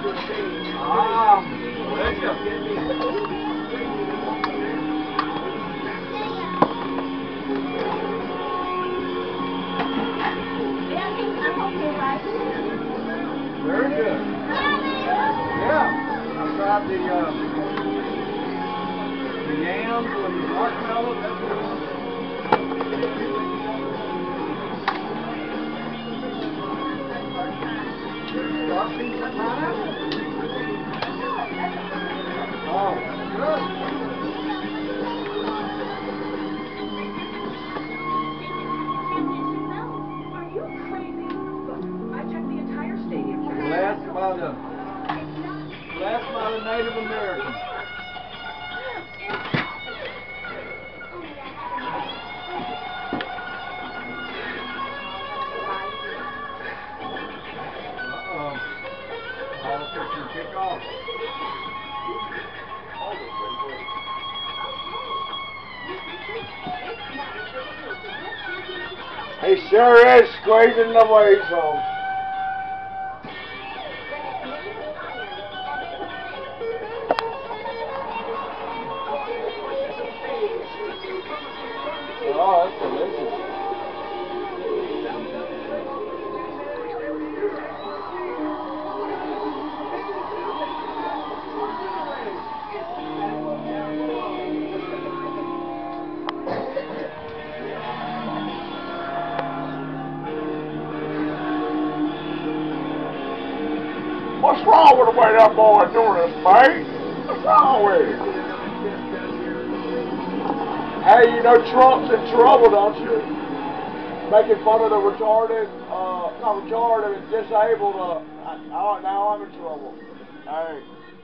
Ah, bless you. Very good. Yeah. I tried the yams with the marshmallows. That's good. Starting with pineapple. Oh, good. Are you crazy? Look, I checked the entire stadium. Blessed by the Native Americans. Uh-oh. Ball fixing to kick off. He sure is squeezing the waves on. Oh, that's delicious. What's wrong with the way that boy doing this, mate? What's wrong with him? Hey, you know Trump's in trouble, don't you? Making fun of the retarded, not retarded, disabled, now I'm in trouble. Hey.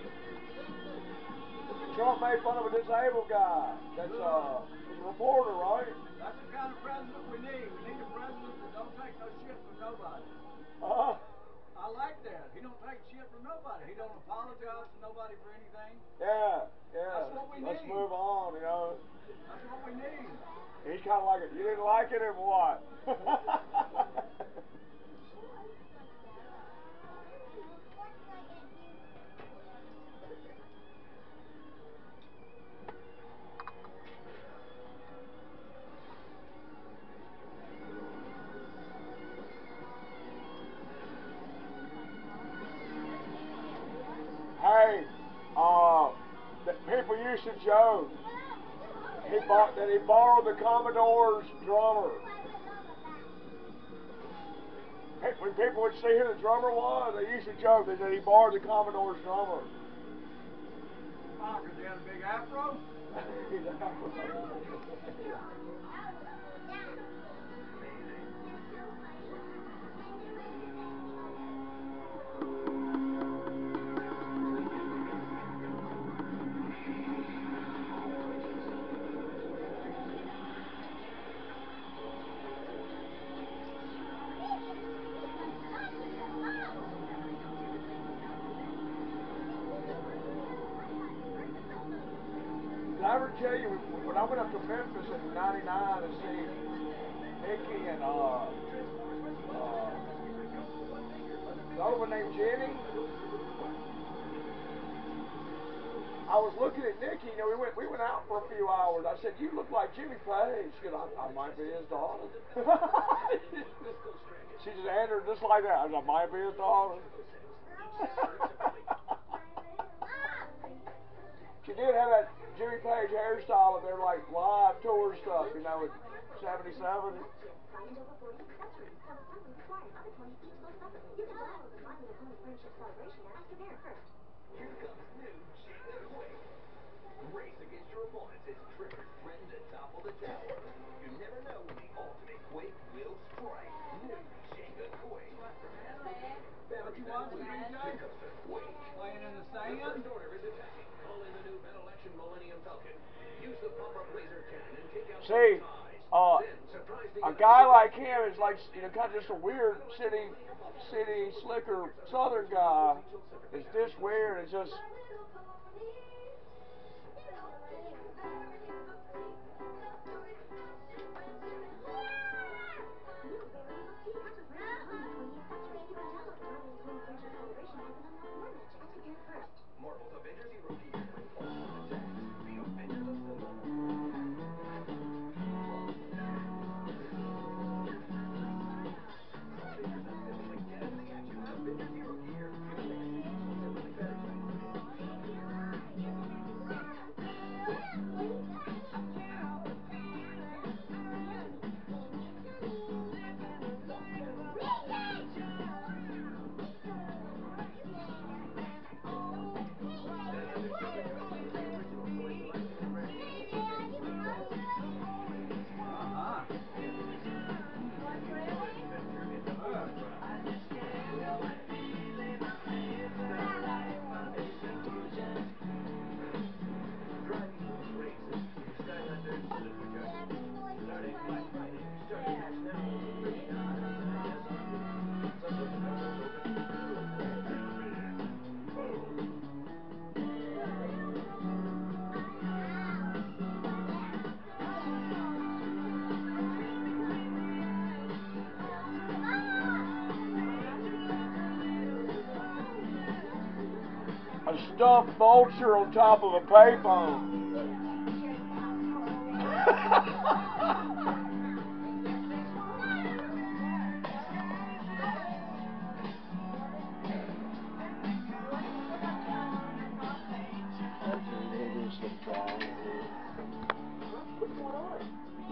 Trump made fun of a disabled guy. That's a reporter, right? That's the kind of president we need. We need a president that don't take no shit from nobody. I like that. He don't take shit from nobody. He don't apologize to nobody for anything. Yeah. That's what we need. Let's move on, you know. That's what we need. He's kind of like it. You didn't like it or what? Hey, the people used to joke. He borrowed the Commodore's drummer. When people would see who the drummer was, they used to joke. They said he borrowed the Commodore's drummer. Oh, because he had a big afro? Did I ever tell you when I went up to Memphis in '99 to see Nikki and the other one named Jenny? I was looking at Nikki. You know, we went out for a few hours. I said, "You look like Jimmy Page." She goes, I might be his daughter." She just answered just like that. I said, "I might be his daughter." She did have that Jimmy Page hairstyle of their like live tour stuff, you know, with 77. Race against your opponents as trippers threaten to topple the tower. You never know when the ultimate quake will strike. New Jenga Quake. What you watching, DJ? Playing in the sand? First order is attacking. Call in the new Battle Action Millennium Falcon. Use the pop-up laser cannon and take out See, a guy like him is like, you know, kind of just a weird city slicker southern guy. It's just weird. It's just. stuffed vulture on top of a payphone. What's going on?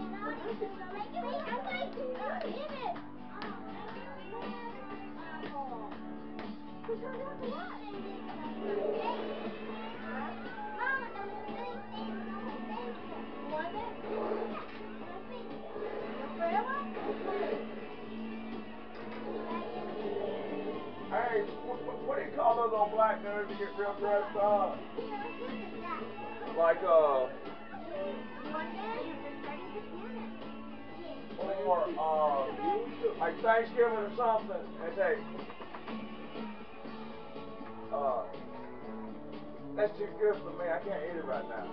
Hey, what do you call those old black dudes that get real dressed up? Like, or, like Thanksgiving or something, and say, that's too good for me, I can't eat it right now.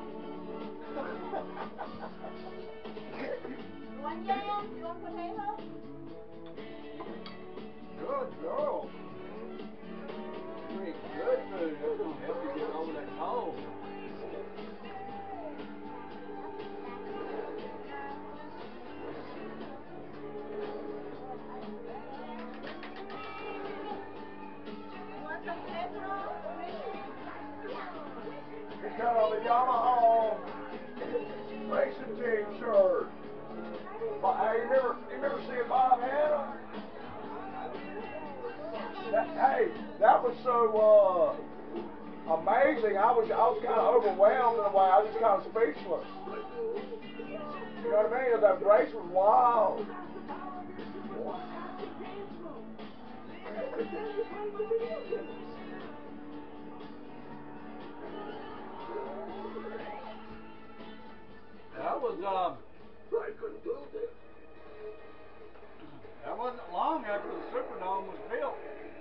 One yam? You want potato? Good girl. You eat good food. That's gonna help you get over that cold. You want some casserole? Because of the Yamaha racing team shirt. But hey, you remember seeing Bob Hanna? Hey, that was so amazing. I was kind of overwhelmed in a way. I was just kind of speechless. You know what I mean? That race was wild. That was I couldn't do it. that wasn't long after the Superdome was built.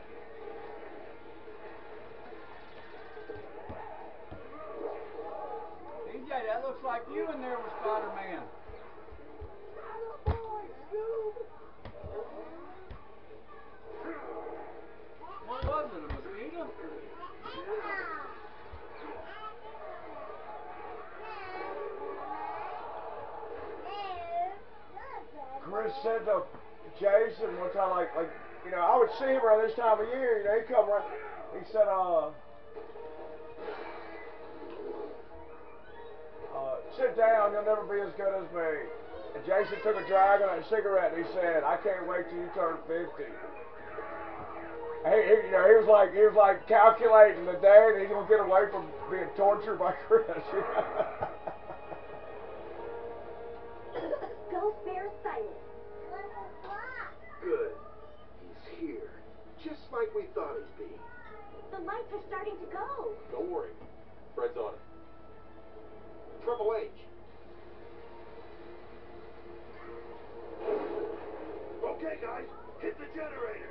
DJ, that looks like you in there with Spider-Man. What was it, a mosquito? Chris said to Jason one time, like, you know, I would see him around this time of year. You know, he'd come around. He said, sit down, you'll never be as good as me. And Jason took a drag on that cigarette and he said, I can't wait till you turn 50. You know, he was like calculating the day that he's gonna get away from being tortured by Chris. Ghost bear silent. Good. He's here. Just like we thought he'd be. The lights are starting to go. Don't worry. Fred's on it. Triple H. Okay, guys. Hit the generators.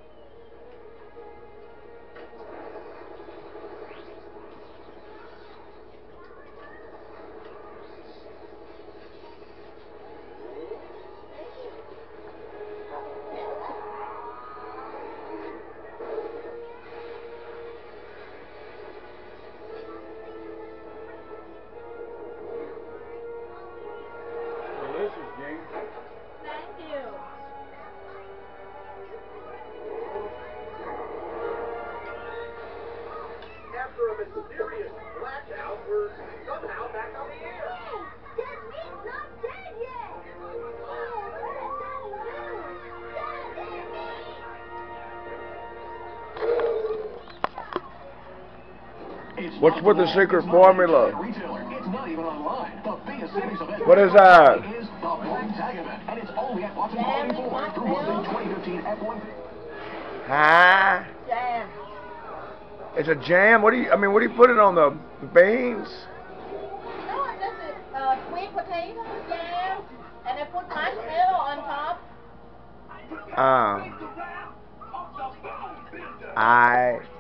Delicious, Gene. Thank you. After a mysterious blackout, we're somehow back on the air. That means not dead yet. Oh, What's with the secret formula? Retailer. It's not even online. The biggest savings event. What is that? Is the Black Tag event, and it's only at Watson Quality Ford through the 2015 F1. Huh? Jam. It's a jam? What do you put it on the beans? No, it's just a sweet potato jam, and I put marshmallow on top. I